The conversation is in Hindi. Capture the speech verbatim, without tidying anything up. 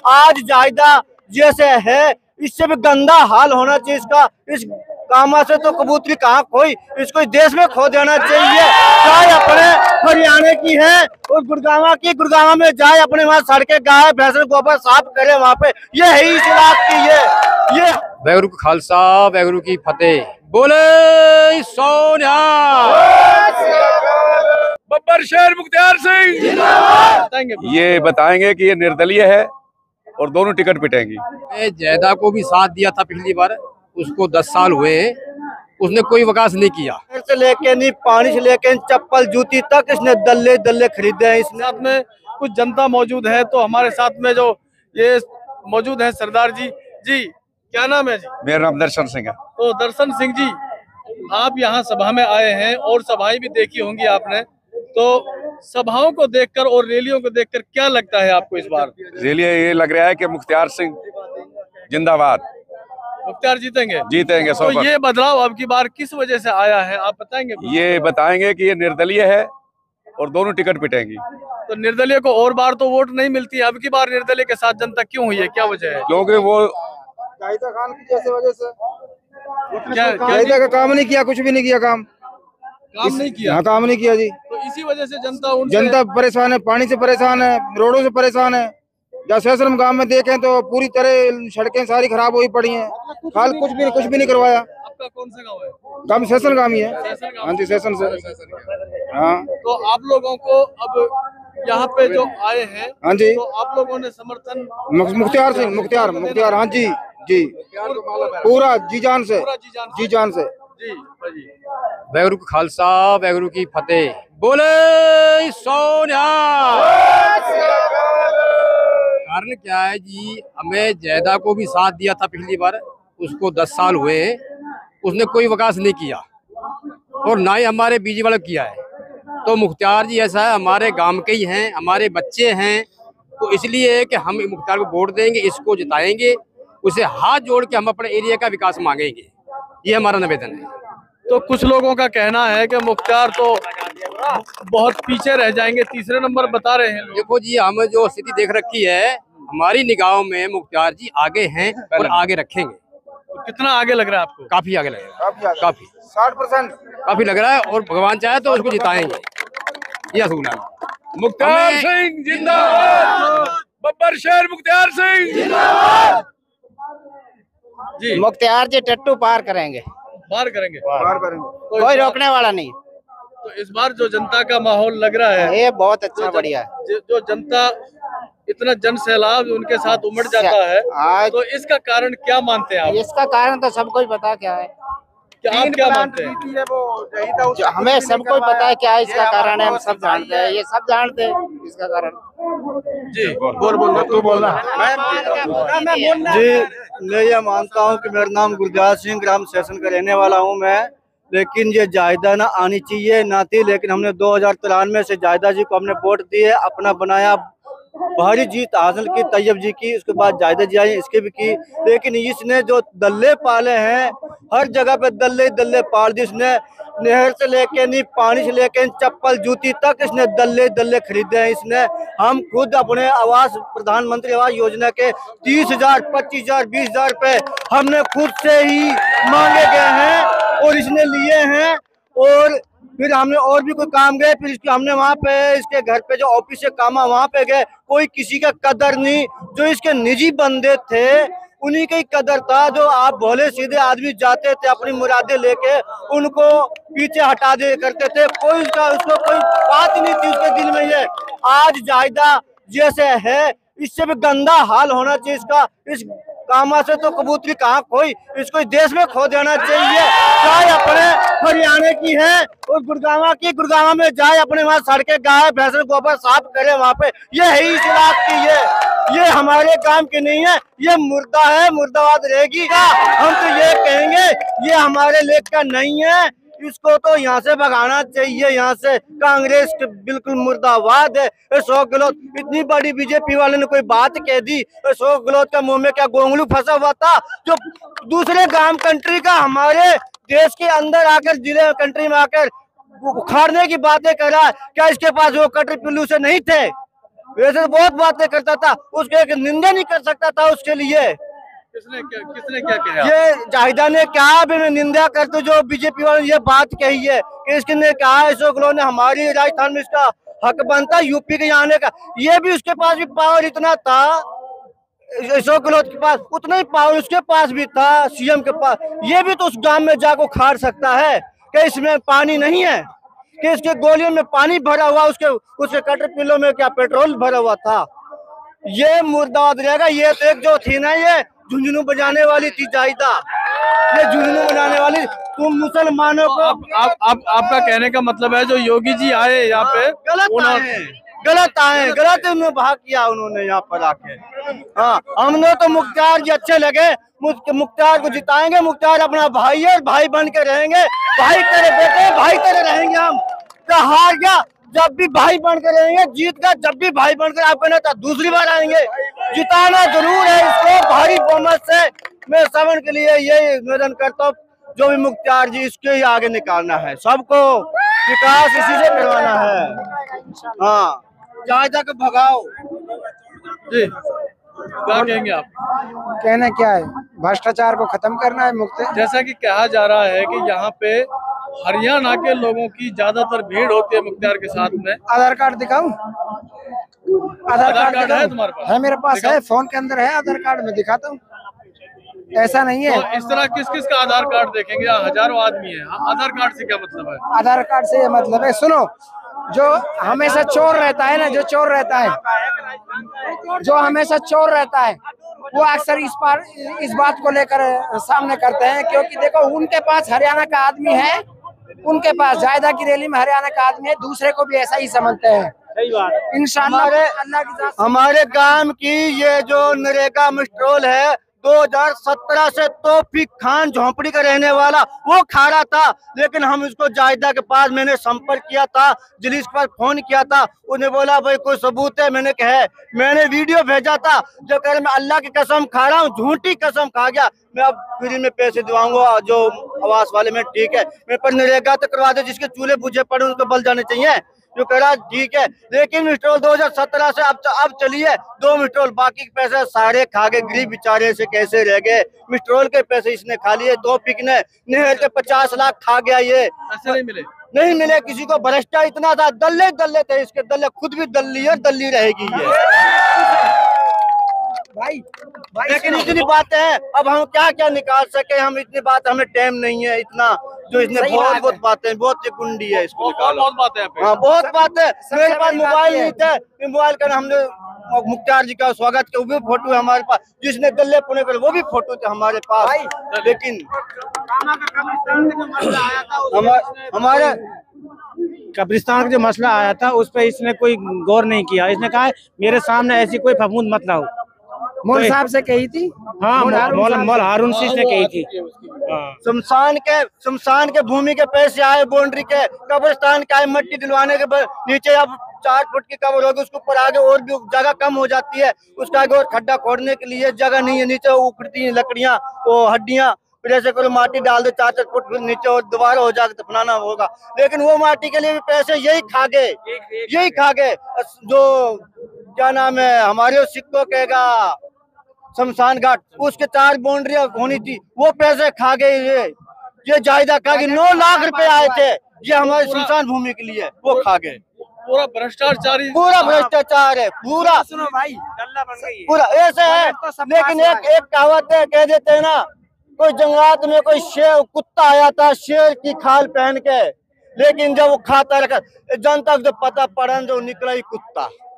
आज जायदा जैसे है, इससे भी गंदा हाल होना चाहिए इसका। इस कामा से तो कबूतरी कहाँ खोई, इसको देश में खो देना चाहिए। चाहे अपने हरियाणा की है और गुड़गांव की, गुड़गांव में जाए अपने वहाँ सड़कें गाय भैंस गोबर साफ करे वहाँ पे। ये है इस इलाके की ये ये वाहेगुरु का खालसा वाहेगुरु की फतेह। बोले सोनिया बब्बर शेर मुख्तियार सिंह ये बताएंगे कि ये निर्दलीय है और दोनों टिकट पिटेंगी। जैदा को भी साथ दिया था पिछली बार, उसको दस साल हुए, उसने कोई विकास नहीं किया। से लेके नहीं पानी से लेके चप्पल जूती तक इसने दल्ले दल्ले खरीदे हैं। इसने साथ में कुछ जनता मौजूद है, तो हमारे साथ में जो ये मौजूद है सरदार जी। जी क्या नाम है जी? मेरा नाम दर्शन सिंह है। तो दर्शन सिंह जी, आप यहाँ सभा में आए हैं और सभाएं भी देखी होंगी आपने, तो सभाओं को देखकर और रैलियों को देखकर क्या लगता है आपको इस बार? रैली ये लग रहा है कि मुख्तियार सिंह जिंदाबाद, मुख्तियार जीतेंगे जीतेंगे। तो ये बदलाव अब की बार किस वजह से आया है, आप बताएंगे? ये बताएंगे कि ये निर्दलीय है और दोनों टिकट पिटेंगी। तो निर्दलीय को और बार तो वोट नहीं मिलती है, अब की बार निर्दलीय के साथ जनता क्यों हुई है, क्या वजह है? क्योंकि वो जाहिदा खान की जैसे वजह से क्या जाहिदा का काम नहीं किया, कुछ भी नहीं किया, काम काम नहीं किया। हाँ, काम नहीं किया जी। तो इसी वजह से जनता उनसे जनता परेशान है, पानी से परेशान है, रोडों से परेशान है। जब सैसरम गांव में देखें तो पूरी तरह सड़कें सारी खराब हुई पड़ी हैं। हाल कुछ भी कुछ भी नहीं करवाया। आपका कौन सा गाँव है? गांव सैसन गांव ही है। सैसन गाँव। हाँ जी, सैसन से। हाँ तो आप लोगों को अब यहाँ पे जो आए हैं, हाँ जी, तो आप लोगों ने समर्थन मुख- मुख्तियार सिंह मुख्तियार मुख्तियार हाँ जी जी, पूरा जी जान से, पूरा जी जान जी जान से। जी जी। वाहेगुरु का खालसा वाहेगुरु की फतेह। बोले सोनिया। कारण क्या है जी, हमें जैदा को भी साथ दिया था पिछली बार, उसको दस साल हुए, उसने कोई विकास नहीं किया और ना ही हमारे बीजी वाला किया है। तो मुख्तियार जी ऐसा है, हमारे गांव के ही हैं, हमारे बच्चे हैं, तो इसलिए कि हम मुख्तियार को वोट देंगे, इसको जिताएंगे, उसे हाथ जोड़ के हम अपने एरिया का विकास मांगेंगे। ये हमारा निवेदन है। तो कुछ लोगों का कहना है कि मुख्तियार तो बहुत पीछे रह जाएंगे, तीसरे नंबर बता रहे हैं लोग। देखो जी, हम जो स्थिति देख रखी है, हमारी निगाहों में मुख्तियार जी आगे हैं और आगे रखेंगे। तो कितना आगे लग रहा है आपको? काफी आगे लग रहा है, काफी साठ परसेंट काफी लग रहा है, और भगवान चाहे तो उसको जिताएंगे। ये असूल है। मुख्तियार सिंह जिंदाबाद, बब्बर शेर मुख्तियार सिंह जी। मुख्तियार जी टट्टू पार करेंगे, पार करेंगे, बार करेंगे। तो कोई इस बार- रोकने वाला नहीं। तो इस बार जो जनता का माहौल लग रहा है, ये बहुत जो अच्छा जन- बढ़िया है। जो जो जनता इतना जन सैलाब उनके साथ उमड़ जाता है, आज तो इसका कारण क्या मानते हैं आप? इसका कारण तो सबको ही पता क्या है, क्या आप क्या मानते हैं? जो हमें सबको ही पता है क्या है इसका कारण है, हम सब जानते हैं, ये सब जानते हैं इसका कारण। जी बोल बोल तू बोलना। जी, मैं ये मानता हूँ कि मेरा नाम गुरजात सिंह, ग्राम सेशन का रहने वाला हूँ मैं। लेकिन ये जायदा ना आनी चाहिए ना थी, लेकिन हमने दो हजार तिरानवे से जायदा जी को हमने वोट दिए, अपना बनाया, भारी जीत हासिल की तैयब जी की, उसके बाद जायदा जी आई, इसके भी की। लेकिन इसने जो दल्ले पाले हैं, हर जगह पे दल्ले दल्ले पाल दी इसने। नहर से लेके नहीं पानी से लेके चप्पल जूती तक इसने दल्ले दल्ले खरीदे हैं इसने। हम खुद अपने आवास प्रधानमंत्री आवास योजना के तीस हजार पच्चीस हजार बीस हजार रुपए हमने खुद से ही मांगे गए हैं और इसने लिए हैं। और फिर हमने और भी कोई काम गए, फिर इसके हमने वहाँ पे इसके घर पे जो ऑफिस से काम वहाँ पे गए, कोई किसी का कदर नहीं। जो इसके निजी बंदे थे उन्हीं की कदर था। जो आप भोले सीधे आदमी जाते थे अपनी मुरादें लेके, उनको पीछे हटा दे करते थे, कोई उसका उसको कोई बात ही नहीं थी उसके दिल में। ये आज जायदा जैसे है, इससे भी गंदा हाल होना चाहिए इसका। इस कामा से तो कबूतरी कहाँ खोई, इसको देश में खो देना चाहिए। चाहे अपने हरियाणा की है और गुड़गांव की, गुड़गांव में जाए अपने वहाँ सड़कें गाय भैंस गोबर साफ करे वहाँ पे। ये है इस इलाके की, ये ये हमारे काम की नहीं है, ये मुर्दा है, मुर्दाबाद रहेगी। हम तो ये कहेंगे ये हमारे लेख का नहीं है, इसको तो यहाँ से भगाना चाहिए। यहाँ से कांग्रेस के बिल्कुल मुर्दाबाद है। अशोक गहलोत, इतनी बड़ी बीजेपी वाले ने कोई बात कह दी, अशोक गहलोत का मुंह में क्या गोंगलू फंसा हुआ था? जो दूसरे गांव कंट्री का हमारे देश के अंदर आकर, जिले कंट्री में आकर उखाड़ने की बातें कर रहा है, क्या इसके पास वो कटर पिल्लू से नहीं थे? वैसे तो बहुत बातें करता था, उसके एक निंदा नहीं कर सकता था उसके लिए। किसने क्या किसने क्या कहा? ये जाहिदा ने कहा भी मैं निंदा करते, जो बीजेपी वालों ने ये बात कही है कि इसने कहा अशोक गहलोत ने हमारी राजस्थान में इसका हक बनता यूपी के आने का। ये भी उसके पास भी पावर इतना था, अशोक गहलोत के पास उतना ही पावर उसके पास भी था, सीएम के पास। ये भी तो उस गांव में जाकर खाड़ सकता है कि इसमें पानी नहीं है, कि इसके गोलियों में पानी भरा हुआ, उसके उसके कैटरपिलर में क्या पेट्रोल भरा हुआ था। ये मुर्दाबाद रहेगा। ये तो एक जो थी ना, ये झुंझुनू बजाने वाली थी जाहिदा, ये झुंझुनू बजाने वाली। तुम मुसलमानों को आप, आप, आप, आपका कहने का मतलब है जो योगी जी आए यहाँ पे गलत आए, गलत आए, गलत उन्होंने भाग किया उन्होंने यहाँ पर आके। हाँ, हमने तो मुख्तार जी अच्छे लगे, मुख्तार को जिताएंगे। मुख्तार अपना भाई है, भाई बन के रहेंगे, भाई तेरे बेटे भाई तेरे रहेंगे। हम तो हार गया जब भी भाई बनकर रहेंगे, जीत गया जब भी भाई बनकर आपका नेता दूसरी बार आएंगे। जिताना जरूर है इसको भारी बहुमत से। मैं सबन के लिए यही निवेदन करता हूँ, जो भी मुख्तार जी इसके ही आगे निकालना है, सबको विकास इसी से करवाना है। हाँ, जायदा को भगाओ। जी क्या कहेंगे आप? कहना क्या है, भ्रष्टाचार को खत्म करना है। मुक्त जैसा कि कहा जा रहा है कि यहाँ पे हरियाणा के लोगों की ज्यादातर भीड़ होती है मुख्तार के साथ में। आधार कार्ड दिखाऊं? आधार कार्ड कार्ड है दिखाऊं? तुम्हारे पास? है, मेरे पास है, फोन के अंदर है आधार कार्ड, में दिखाता हूँ। ऐसा नहीं है। तो इस तरह किस किस का आधार कार्ड देखेंगे? यहाँ हजारों आदमी है, आधार कार्ड से क्या मतलब है? आधार कार्ड से ये मतलब है, सुनो, जो हमेशा चोर रहता है ना, जो चोर रहता है, जो हमेशा चोर रहता है, वो अक्सर इस बार इस बात को लेकर सामने करते हैं, क्योंकि देखो उनके पास हरियाणा का आदमी है, उनके पास जायदा की रैली में हरियाणा का आदमी है, दूसरे को भी ऐसा ही समझते हैं। सही बात। इंशाल्लाह अल्लाह की जात से हमारे गांव की ये जो नरेगा मिस्ट्रोल है, दो हज़ार सत्रह से तौफीक खान झोंपड़ी का रहने वाला वो खा रहा था, लेकिन हम इसको जायदा के पास मैंने संपर्क किया था, जलीस के पास फोन किया था, उन्हें बोला भाई कोई सबूत है? मैंने कहा, मैंने वीडियो भेजा था, जो कह रहे मैं अल्लाह की कसम खा रहा हूँ, झूठी कसम खा गया, मैं अब फ्री में पैसे दिलाऊंगा जो आवास वाले में। ठीक है, मेरे पर नरेगा तो करवा दे, जिसके चूल्हे बुझे पड़े उसको बल जाने चाहिए, जो कह रहा ठीक है। लेकिन मिस्ट्रोल दो हज़ार सत्रह से अब अब चलिए दो मिस्ट्रोल, बाकी के पैसे सारे खा गए, गरीब बेचारे से कैसे रह गए। मिस्ट्रोल के पैसे इसने खा लिए, दो पिक ने नहर के पचास लाख खा गया। ये ऐसे नहीं मिले, नहीं मिले किसी को, भ्रष्टा इतना था, दल्ले दल्ले थे इसके, दल्ले खुद भी दल्ली और दल्ली रहेगी ये। भाई, भाई लेकिन इतनी बातें हैं, अब हम क्या क्या निकाल सके, हम इतनी बात, हमें टाइम नहीं है इतना, जो इसने बहुत बहुत बातें, बहुत कुंडी है इसको बहुत निकालो। बहुत बात है यहाँ पे। हाँ, बहुत बात है। मेरे पास बड़ी बात मोबाइल ये नहीं था, मोबाइल का हमने मुख्तार जी का स्वागत किया, वो भी फोटो है हमारे पास, जिसने दल्ले पुणे कर वो भी फोटो थे हमारे पास। लेकिन हमारे कब्रिस्तान का जो मसला आया था उस पर इसने कोई गौर नहीं किया। इसने कहा मेरे सामने ऐसी कोई फफूंद मत लाओ। मौल साहब से कही थी, हाँ, मौल मौल हारून सी ने कही थी। शमशान के शमशान के भूमि के पैसे आए, बाउंड्री के, कब्रिस्तान के आए, मट्टी दिलवाने के नीचे अब चार फुट की कवर होगी, उसके ऊपर आगे और भी जगह कम हो जाती है, उसका आगे और खड्डा खोदने के लिए जगह नहीं है, नीचे उखड़ती है लकड़ियां, वो हड्डियां, फिर ऐसे करो माटी डाल दे चार चार फुट, फिर नीचे और दोबारा हो जाकर दफनाना होगा। लेकिन वो माटी के लिए भी पैसे यही खा गए, यही खा गए। जो क्या नाम है हमारे सिक्को कहेगा शमशान घाट, उसके चार बाउंड्री होनी थी, वो पैसे खा गए। ये ये जायदा खा गए, नौ लाख रुपए आए थे ये हमारे शमशान भूमि के लिए, वो खा गए। पूरा भ्रष्टाचारी, पूरा भ्रष्टाचार है, पूरा। सुनो भाई, डल्ला बन गई है। पूरा ऐसे है। लेकिन एक एक कहावत है, कह देते हैं ना, कोई जंगलात में कोई शेर कुत्ता आया था शेर की खाल पहन के, लेकिन जब वो खाता रखा जनता को जब पता पड़ा जो निकला ही कुत्ता।